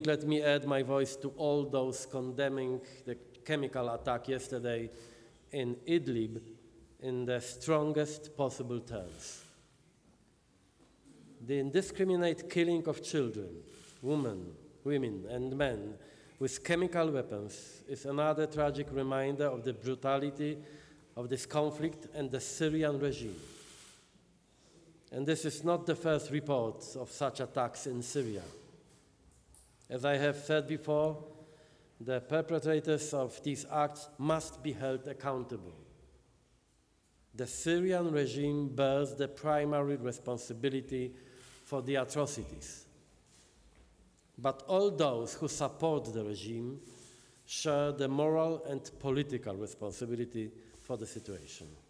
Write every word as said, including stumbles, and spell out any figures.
let me add my voice to all those condemning the chemical attack yesterday in Idlib in the strongest possible terms. The indiscriminate killing of children, women, women and men with chemical weapons is another tragic reminder of the brutality of this conflict and the Syrian regime. And this is not the first report of such attacks in Syria. As I have said before, the perpetrators of these acts must be held accountable. The Syrian regime bears the primary responsibility for the atrocities. But all those who support the regime share the moral and political responsibility for the situation.